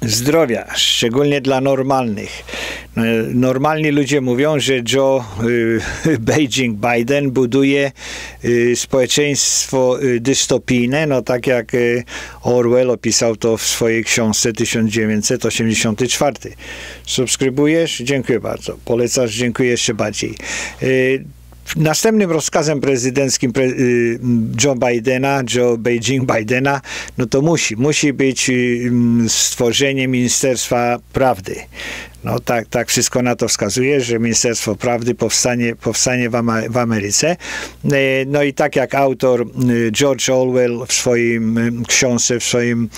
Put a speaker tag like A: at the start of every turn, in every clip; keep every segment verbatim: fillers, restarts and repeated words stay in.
A: zdrowia, szczególnie dla normalnych. Normalni ludzie mówią, że Joe y, Beijing Biden buduje y, społeczeństwo y, dystopijne, no tak jak y, Orwell opisał to w swojej książce tysiąc dziewięćset osiemdziesiąty czwarty. Subskrybujesz? Dziękuję bardzo. Polecasz? Dziękuję jeszcze bardziej. Y, Następnym rozkazem prezydenckim pre, y, Joe Bidena, Joe Beijing Bidena, no to musi, musi być y, stworzenie Ministerstwa Prawdy. No tak, tak wszystko na to wskazuje, że Ministerstwo Prawdy powstanie, powstanie w, Ama w Ameryce. No i tak jak autor George Orwell w swoim książce, w swoim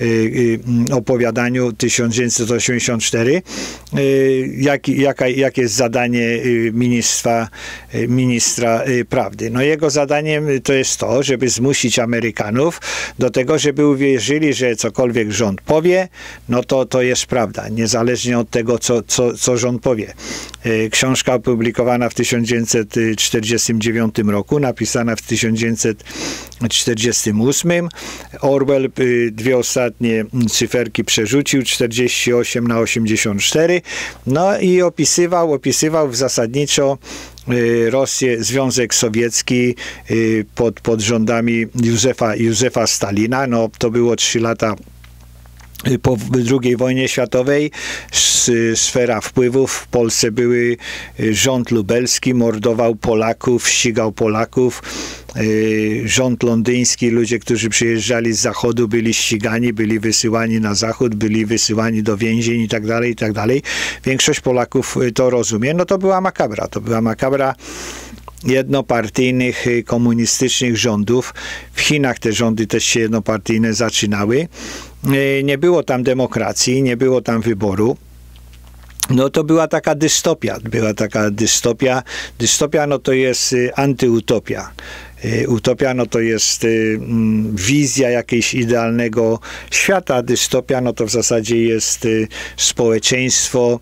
A: opowiadaniu tysiąc dziewięćset osiemdziesiąt cztery, jak, jaka, jakie jest zadanie ministra, ministra prawdy. No jego zadaniem to jest to, żeby zmusić Amerykanów do tego, żeby uwierzyli, że cokolwiek rząd powie, no to to jest prawda, niezależnie od tego, Co, co, co rząd powie. Książka opublikowana w tysiąc dziewięćset czterdziestym dziewiątym roku, napisana w tysiąc dziewięćset czterdziestym ósmym. Orwell dwie ostatnie cyferki przerzucił, czterdzieści osiem na osiemdziesiąt cztery. No i opisywał, opisywał zasadniczo Rosję, Związek Sowiecki pod, pod rządami Józefa, Józefa Stalina. No to było trzy lata po drugiej wojnie światowej. Sfera wpływów w Polsce były rząd lubelski, mordował Polaków, ścigał Polaków. Rząd londyński, ludzie, którzy przyjeżdżali z zachodu, byli ścigani, byli wysyłani na zachód, byli wysyłani do więzień i tak dalej, i tak dalej. Większość Polaków to rozumie. No to była makabra. To była makabra jednopartyjnych, komunistycznych rządów. W Chinach te rządy też się jednopartyjne zaczynały. Nie było tam demokracji, nie było tam wyboru. No to była taka dystopia, była taka dystopia. Dystopia no to jest antyutopia. Utopia no to jest wizja jakiegoś idealnego świata. Dystopia no to w zasadzie jest społeczeństwo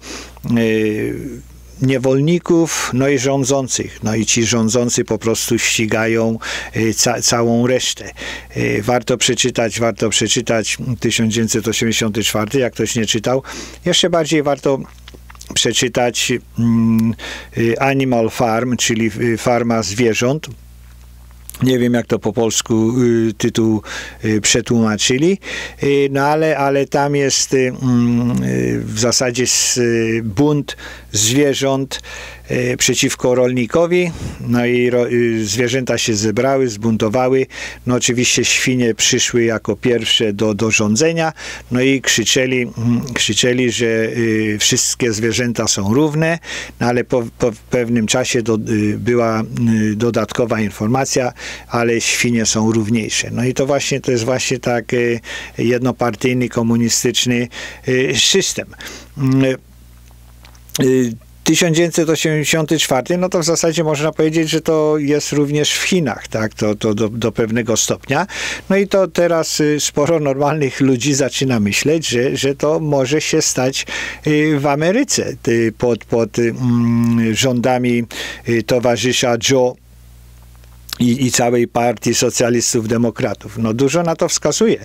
A: niewolników, no i rządzących. No i ci rządzący po prostu ścigają ca całą resztę. Warto przeczytać, warto przeczytać tysiąc dziewięćset osiemdziesiąty czwarty, jak ktoś nie czytał. Jeszcze bardziej warto przeczytać mm, Animal Farm, czyli farma zwierząt. Nie wiem, jak to po polsku y, tytuł y, przetłumaczyli, y, no ale, ale tam jest y, y, w zasadzie y, bunt zwierząt y, przeciwko rolnikowi. No i ro, y, zwierzęta się zebrały, zbuntowały. No oczywiście świnie przyszły jako pierwsze do, do rządzenia. No i krzyczeli, y, krzyczeli, że y, wszystkie zwierzęta są równe, no ale po, po pewnym czasie do, y, była y, dodatkowa informacja, ale świnie są równiejsze. No i to właśnie, to jest właśnie tak jednopartyjny, komunistyczny system. tysiąc dziewięćset osiemdziesiąty czwarty, no to w zasadzie można powiedzieć, że to jest również w Chinach, tak, to, to do, do pewnego stopnia. No i to teraz sporo normalnych ludzi zaczyna myśleć, że, że to może się stać w Ameryce pod, pod mm, rządami towarzysza Joe I, i całej partii socjalistów, demokratów. No dużo na to wskazuje.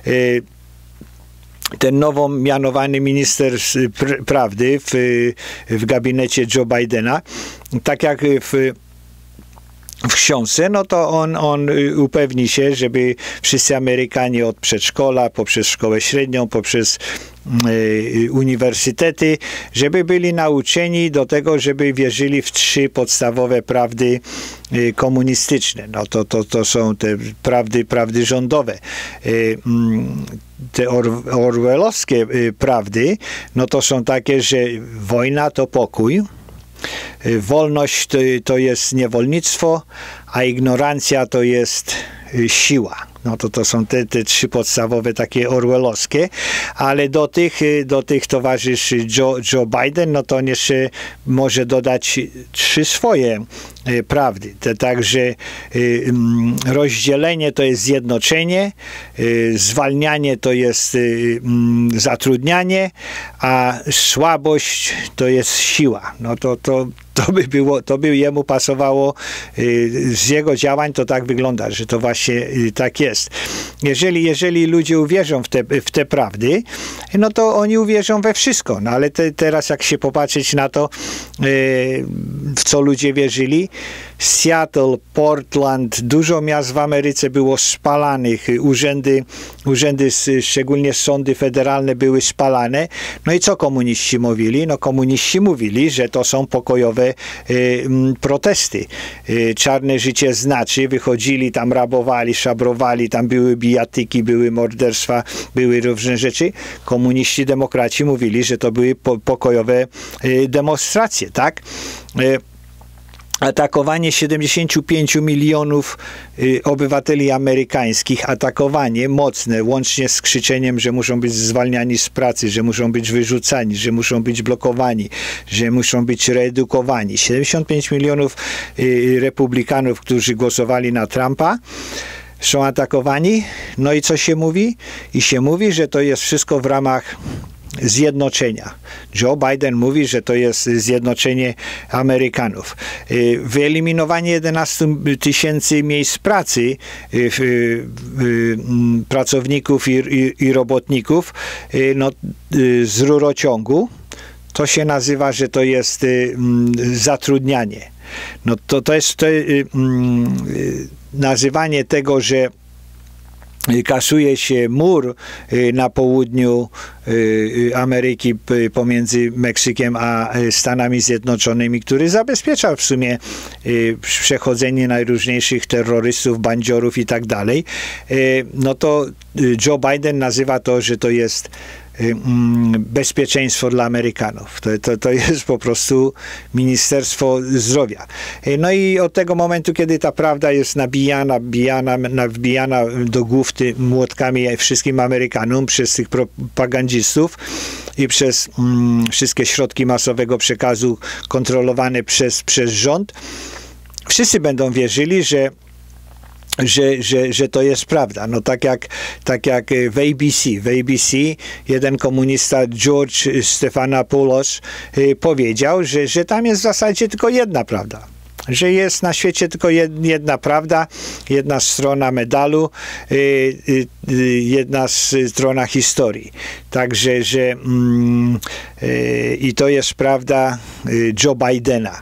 A: Ten nowo mianowany minister pr prawdy w, w gabinecie Joe Bidena, tak jak w w książce, no to on, on upewni się, żeby wszyscy Amerykanie od przedszkola, poprzez szkołę średnią, poprzez y, uniwersytety, żeby byli nauczeni do tego, żeby wierzyli w trzy podstawowe prawdy y, komunistyczne. No to, to, to są te prawdy, prawdy rządowe. Y, mm, te or, orwellowskie y, prawdy, no to są takie, że wojna to pokój, wolność to, to jest niewolnictwo, a ignorancja to jest siła. No to, to są te, te trzy podstawowe takie orwellowskie, ale do tych, do tych towarzyszy Joe, Joe Biden, no to on jeszcze może dodać trzy swoje prawdy. Także rozdzielenie to jest zjednoczenie, zwalnianie to jest zatrudnianie, a słabość to jest siła. No to, to, to by było, to by jemu pasowało z jego działań, to tak wygląda, że to właśnie tak jest. Jeżeli, jeżeli ludzie uwierzą w te, w te prawdy, no to oni uwierzą we wszystko. No ale te, teraz jak się popatrzeć na to, w co ludzie wierzyli, Seattle, Portland, dużo miast w Ameryce było spalanych, urzędy, urzędy, szczególnie sądy federalne były spalane. No i co komuniści mówili? No komuniści mówili, że to są pokojowe y, protesty. Y, czarne życie znaczy, wychodzili tam, rabowali, szabrowali, tam były bijatyki, były morderstwa, były różne rzeczy. Komuniści, demokraci mówili, że to były po, pokojowe y, demonstracje, tak? Y, Atakowanie siedemdziesięciu pięciu milionów y, obywateli amerykańskich, atakowanie mocne, łącznie z krzyczeniem, że muszą być zwalniani z pracy, że muszą być wyrzucani, że muszą być blokowani, że muszą być reedukowani. siedemdziesiąt pięć milionów y, republikanów, którzy głosowali na Trumpa, są atakowani. No i co się mówi? I się mówi, że to jest wszystko w ramach zjednoczenia. Joe Biden mówi, że to jest zjednoczenie Amerykanów. Wyeliminowanie jedenastu tysięcy miejsc pracy pracowników i, i, i robotników no, z rurociągu, to się nazywa, że to jest zatrudnianie. No to, to jest to, nazywanie tego, że kasuje się mur na południu Ameryki pomiędzy Meksykiem a Stanami Zjednoczonymi, który zabezpieczał w sumie przechodzenie najróżniejszych terrorystów, bandziorów i tak dalej. No to Joe Biden nazywa to, że to jest bezpieczeństwo dla Amerykanów. To, to, to jest po prostu Ministerstwo Zdrowia. No i od tego momentu, kiedy ta prawda jest nabijana, bijana, wbijana do głów ty, młotkami wszystkim Amerykanom przez tych propagandzistów i przez mm, wszystkie środki masowego przekazu kontrolowane przez, przez rząd, wszyscy będą wierzyli, że Że, że, że to jest prawda. No tak jak, tak jak w A B C. W A B C jeden komunista, George Stephanopoulos, powiedział, że, że tam jest w zasadzie tylko jedna prawda. Że jest na świecie tylko jedna prawda, jedna strona medalu, jedna strona historii. Także, że mm, i to jest prawda Joe Bidena.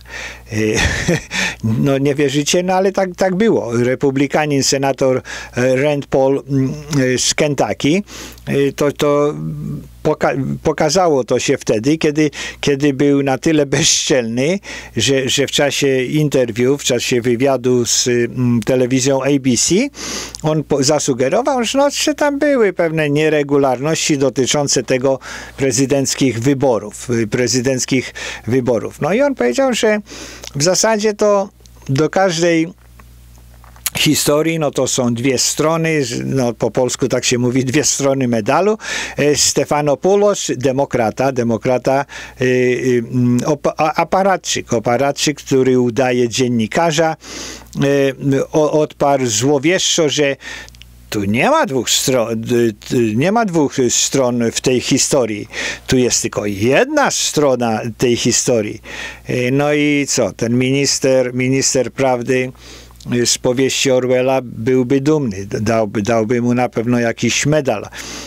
A: No nie wierzycie, no ale tak, tak było. Republikanin, senator Rand Paul z Kentucky, to, to poka pokazało to się wtedy, kiedy, kiedy był na tyle bezczelny, że, że w czasie interwiu, w czasie wywiadu z mm, telewizją A B C, on zasugerował, że, no, że tam były pewne nieregularności dotyczące tego prezydenckich wyborów, prezydenckich wyborów. No i on powiedział, że w zasadzie to do każdej historii, no to są dwie strony, no po polsku tak się mówi, dwie strony medalu. Stephanopoulos, demokrata, demokrata, y, y, aparatczyk, aparatczyk, który udaje dziennikarza, y, odparł złowieszczo, że tu nie ma dwóch stron, nie ma dwóch stron w tej historii. Tu jest tylko jedna strona tej historii. No i co? Ten minister, minister prawdy z powieści Orwella byłby dumny. Dałby, dałby mu na pewno jakiś medal.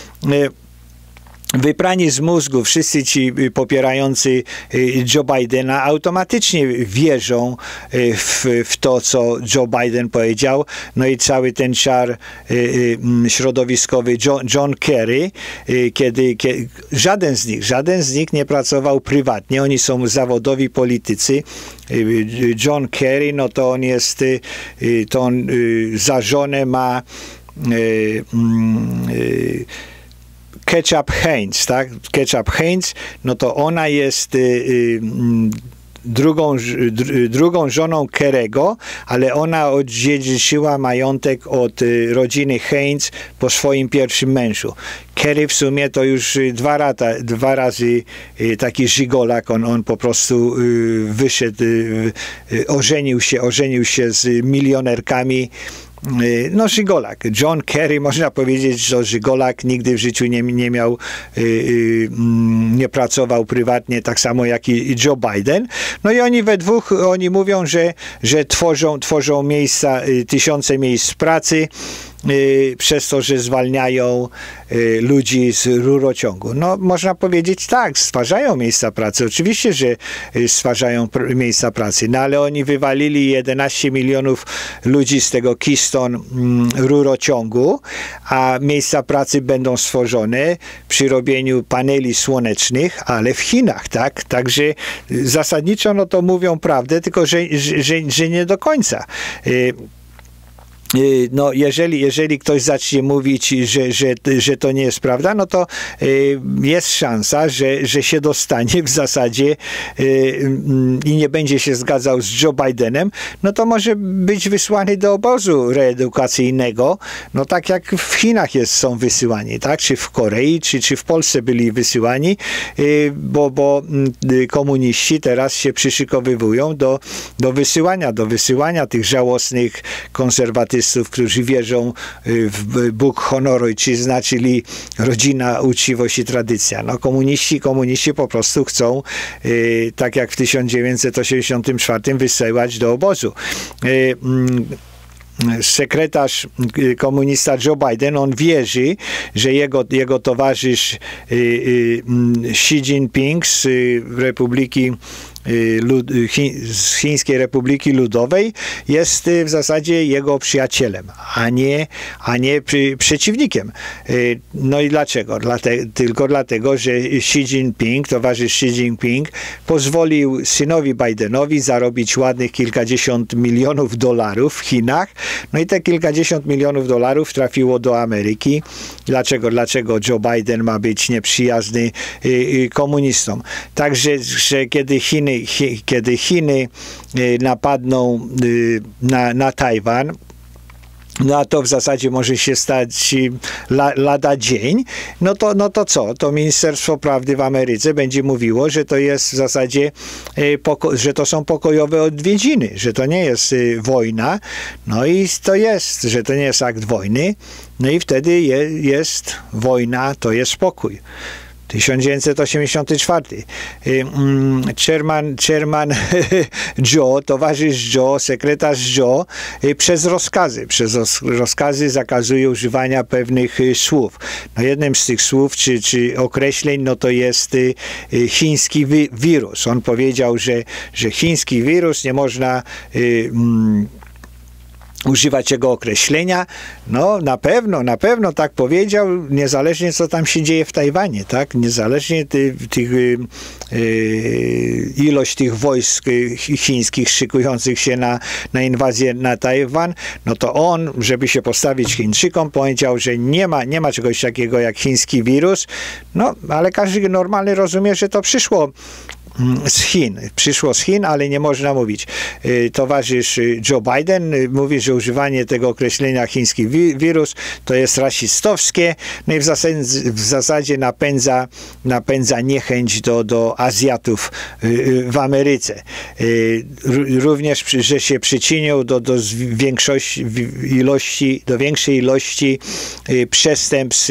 A: Wyprani z mózgu, wszyscy ci popierający Joe Bidena automatycznie wierzą w, w to, co Joe Biden powiedział. No i cały ten czar środowiskowy John, John Kerry, kiedy, kiedy żaden z nich, żaden z nich nie pracował prywatnie, oni są zawodowi politycy. John Kerry, no to on jest, to on za żonę ma Ketchup Heinz, tak? Ketchup Heinz, no to ona jest y, y, drugą, drugą żoną Kerry'ego, ale ona odziedziczyła majątek od rodziny Heinz po swoim pierwszym mężu. Kerry w sumie to już dwa, lata, dwa razy taki żigolak, on, on po prostu wyszedł, ożenił się, ożenił się z milionerkami. No, żigolak. John Kerry, można powiedzieć, że żigolak, nigdy w życiu nie, nie miał, nie pracował prywatnie, tak samo jak i Joe Biden. No i oni we dwóch, oni mówią, że, że tworzą, tworzą miejsca, tysiące miejsc pracy, przez to, że zwalniają ludzi z rurociągu. No, można powiedzieć tak, stwarzają miejsca pracy. Oczywiście, że stwarzają pr- miejsca pracy, no ale oni wywalili jedenaście milionów ludzi z tego Keystone mm, rurociągu, a miejsca pracy będą stworzone przy robieniu paneli słonecznych, ale w Chinach, tak? Także zasadniczo no to mówią prawdę, tylko że, że, że, że nie do końca. Y- No, jeżeli, jeżeli ktoś zacznie mówić, że, że, że to nie jest prawda, no to y, jest szansa, że, że się dostanie w zasadzie y, y, i nie będzie się zgadzał z Joe Bidenem, no to może być wysłany do obozu reedukacyjnego, no tak jak w Chinach jest, są wysyłani, tak? Czy w Korei, czy, czy w Polsce byli wysyłani, y, bo, bo y, komuniści teraz się przyszykowywują do, do wysyłania, do wysyłania tych żałosnych konserwatystów, którzy wierzą w Bóg, honor, ojczyzna, czyli rodzina, uczciwość i tradycja. No, komuniści, komuniści po prostu chcą, y, tak jak w tysiąc dziewięćset osiemdziesiątym czwartym, wysyłać do obozu. Y, y, sekretarz komunista Joe Biden, on wierzy, że jego, jego towarzysz y, y, Xi Jinping z y, Republiki z Chińskiej Republiki Ludowej jest w zasadzie jego przyjacielem, a nie, a nie przy, przeciwnikiem. No i dlaczego? Dlate, tylko dlatego, że Xi Jinping, towarzysz Xi Jinping, pozwolił synowi Bidenowi zarobić ładnych kilkadziesiąt milionów dolarów w Chinach. No i te kilkadziesiąt milionów dolarów trafiło do Ameryki. Dlaczego? Dlaczego Joe Biden ma być nieprzyjazny komunistom? Także, że kiedy Chiny kiedy Chiny napadną na, na Tajwan, no a to w zasadzie może się stać la, lada dzień, no to, no to co? To Ministerstwo Prawdy w Ameryce będzie mówiło, że to jest w zasadzie, poko- że to są pokojowe odwiedziny, że to nie jest wojna, no i to jest, że to nie jest akt wojny, no i wtedy je, jest wojna, to jest spokój. tysiąc dziewięćset osiemdziesiąty czwarty. Chairman, chairman Joe, towarzysz Joe, sekretarz Joe przez rozkazy, przez rozkazy zakazuje używania pewnych słów. No jednym z tych słów czy, czy określeń, no to jest chiński wi- wirus. On powiedział, że, że chiński wirus nie można um, używać jego określenia. No na pewno, na pewno tak powiedział, niezależnie co tam się dzieje w Tajwanie, tak? Niezależnie ty, tych y, y, ilość tych wojsk chińskich szykujących się na, na inwazję na Tajwan, no to on, żeby się postawić Chińczykom, powiedział, że nie ma, nie ma czegoś takiego jak chiński wirus, no ale każdy normalny rozumie, że to przyszło z Chin. Przyszło z Chin, ale nie można mówić. Towarzysz Joe Biden mówi, że używanie tego określenia chiński wi- wirus to jest rasistowskie, no i w zasadzie, w zasadzie napędza, napędza niechęć do, do Azjatów w Ameryce. Również, że się przyczynią do, do większości ilości, do większej ilości przestępstw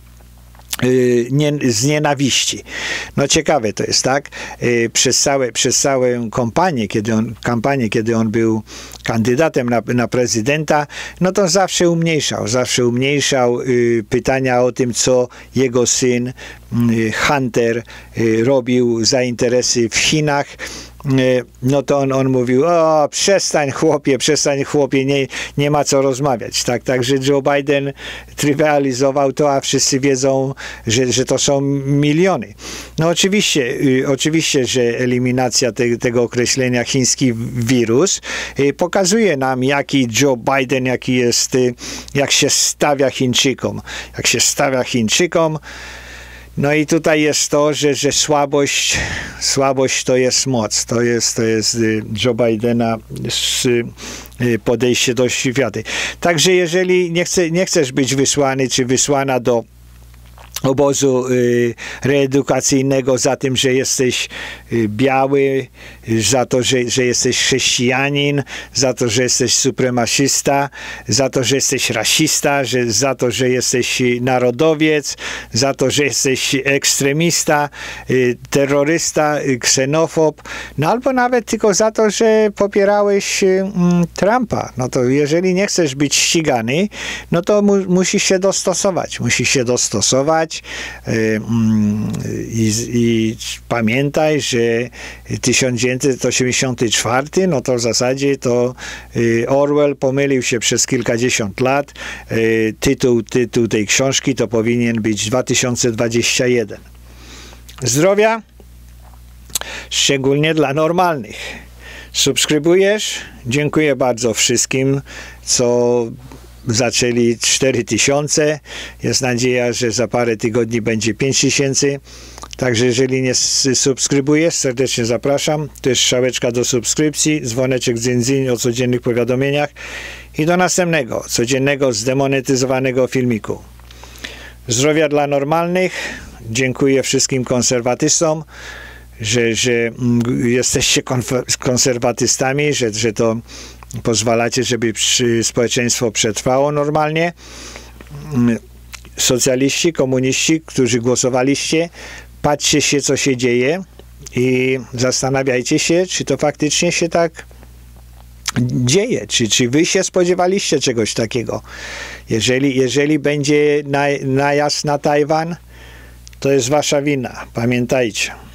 A: Nie, z nienawiści. No ciekawe to jest, tak? Przez, całe, przez całą kampanię, kiedy on, kampanię, kiedy on był kandydatem na, na prezydenta, no to zawsze umniejszał, zawsze umniejszał y, pytania o tym, co jego syn y, Hunter y, robił za interesy w Chinach. No to on, on mówił, o przestań chłopie, przestań chłopie, nie, nie ma co rozmawiać. Tak, także Joe Biden trywializował to, a wszyscy wiedzą, że, że to są miliony. No oczywiście, y, oczywiście, że eliminacja te, tego określenia chiński wirus y, pokazuje nam, jaki Joe Biden, jaki jest, y, jak się stawia Chińczykom. Jak się stawia Chińczykom, No i tutaj jest to, że, że słabość, słabość to jest moc. To jest, to jest Joe Bidena podejście do świata. Także jeżeli nie, chce, nie chcesz być wysłany czy wysłana do obozu y, reedukacyjnego za tym, że jesteś y, biały, za to, że, że jesteś chrześcijanin, za to, że jesteś supremacysta, za to, że jesteś rasista, że, za to, że jesteś narodowiec, za to, że jesteś ekstremista, y, terrorysta, y, ksenofob, no albo nawet tylko za to, że popierałeś y, Trumpa. No to jeżeli nie chcesz być ścigany, no to mu, musisz się dostosować. Musisz się dostosować I, i pamiętaj, że tysiąc dziewięćset osiemdziesiąty czwarty, no to w zasadzie to Orwell pomylił się przez kilkadziesiąt lat. Tytuł, tytuł tej książki to powinien być dwa tysiące dwudziesty pierwszy. Zdrowia, szczególnie dla normalnych. Subskrybujesz? Dziękuję bardzo wszystkim, co zaczęli cztery tysiące. Jest nadzieja, że za parę tygodni będzie pięć tysięcy. Także jeżeli nie subskrybujesz, serdecznie zapraszam. To jest strzałeczka do subskrypcji, dzwoneczek dzyń o codziennych powiadomieniach i do następnego, codziennego, zdemonetyzowanego filmiku. Zdrowia dla normalnych. Dziękuję wszystkim konserwatystom, że, że jesteście konserwatystami, że, że to pozwalacie, żeby społeczeństwo przetrwało normalnie. Socjaliści, komuniści, którzy głosowaliście, patrzcie się, co się dzieje i zastanawiajcie się, czy to faktycznie się tak dzieje, czy, czy wy się spodziewaliście czegoś takiego. Jeżeli, jeżeli będzie najazd na Tajwan, to jest wasza wina. Pamiętajcie.